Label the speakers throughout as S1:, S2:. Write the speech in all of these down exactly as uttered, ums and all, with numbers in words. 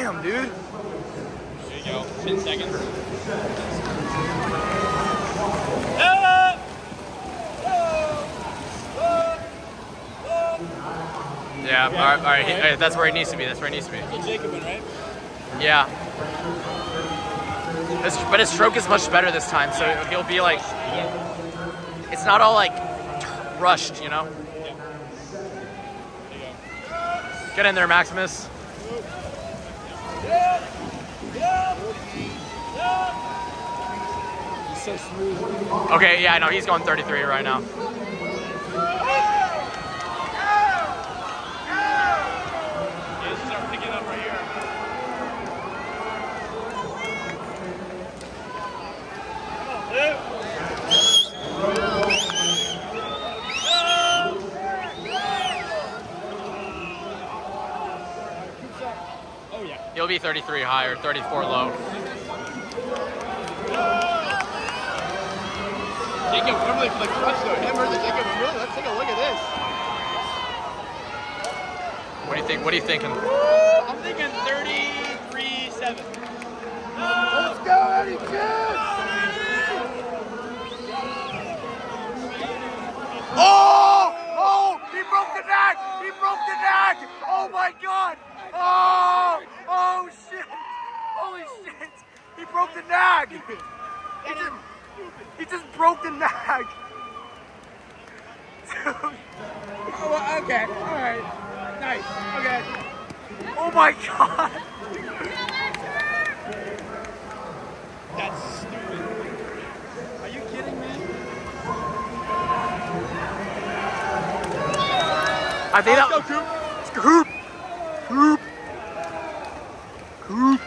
S1: Damn, dude.
S2: There you go. ten seconds.
S3: Yeah, all right, all right. He, all right. That's where he needs to be. That's where he needs to be.
S2: That's Jacobin, right?
S3: Yeah. His, but his stroke is much better this time, so he'll be like, it's not all like rushed, you know? Get in there, Maximus.
S2: He's so smooth.
S3: Okay, yeah, I know. He's going thirty-three right now. He'll be thirty-three high or thirty-four low.
S2: Jacob Wimberly for the clutch though. Him or the Jacob Wimberly? Let's take a look at this.
S3: What do you think? What are you thinking?
S2: I'm thinking thirty-three seven.
S1: Let's go, Eddie Kidd! Oh! Oh! He broke the neck! He broke the neck! Oh my God! Oh! Oh shit! Holy shit! He broke the neck! He just, he just broke the neck! Dude.
S2: Oh, well, okay, alright. Nice. Okay.
S1: Oh my God!
S2: That's stupid. Are you kidding me?
S3: I think that.
S2: Let's go, Coop.
S1: Let's go, Coop! Coop! Coop!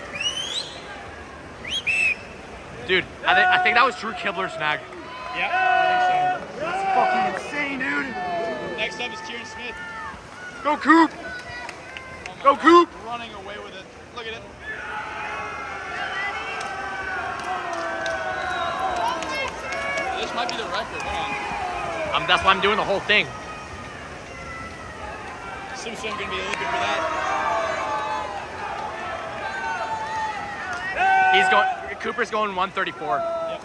S3: Dude, I think I think that was Drew Kibler's snag.
S2: Yeah, I think so.
S1: That's fucking insane, dude!
S2: Next up is Kieran Smith.
S1: Go, Coop!
S2: Oh
S1: Go,
S2: God.
S1: Coop!
S2: Running away with it. Look at it. This might be the record. Hold on.
S3: Um, that's why I'm doing the whole thing.
S2: Simpson gonna be looking for that.
S3: He's going. Cooper's going one thirty-four.
S2: Yep.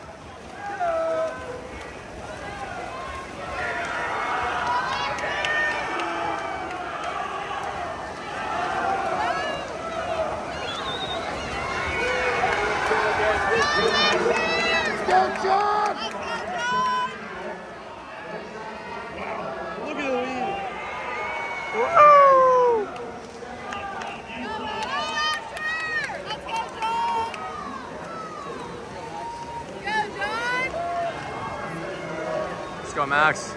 S1: Go, John!
S2: Look at the lead.
S1: Woo!
S3: Let's go, Max.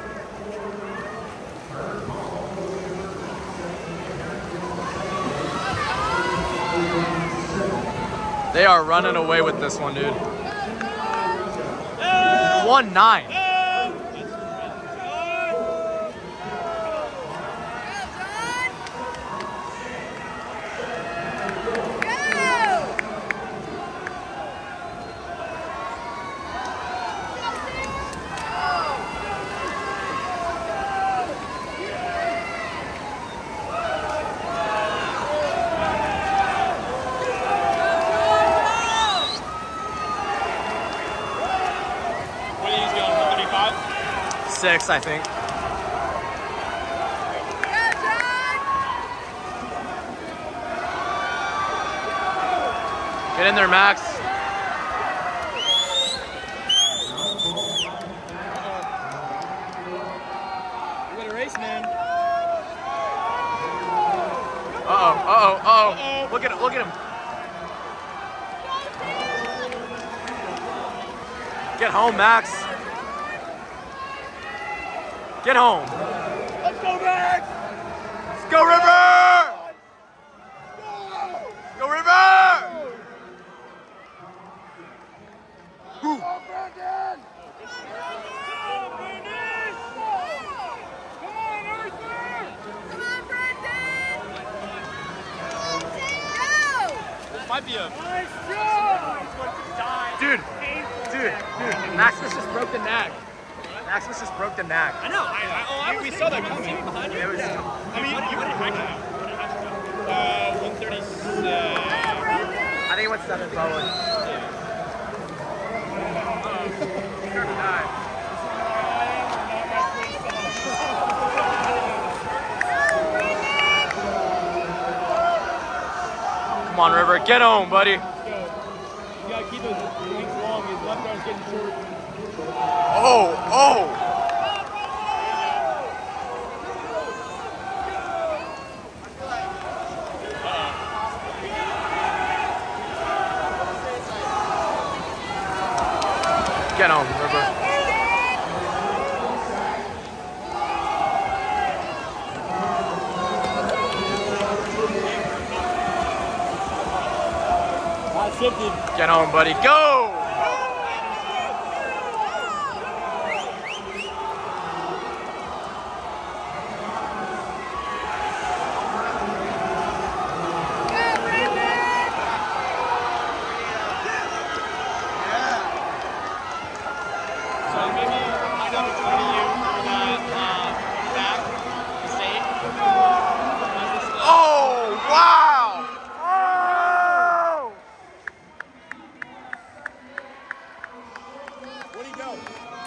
S3: They are running away with this one, dude. one nine. Six, I think. Get in there, Max.
S2: You got a race, man.
S3: Uh-oh, uh-oh, uh-oh. Look at him, look at him. Get home, Max. Get home.
S1: Let's go, Max!
S3: Let's go, River! Go, River!
S1: Go, Brandon!
S2: This might be a.
S3: Dude, dude, dude. Maximus just broke the neck. Maximus just broke the neck.
S2: I know. I, I, oh, I we, we saw that coming behind you.
S3: It was,
S2: yeah. I mean, you would have to know. Uh, one thirty-seven.
S3: seven probably. Come on, River, get home, buddy.
S2: Let's go. You gotta keep his wings long. His left arm's getting short.
S1: Oh, oh.
S3: Get home, River.
S2: Not shifted.
S3: Get home, buddy. Go!
S1: Where'd he go?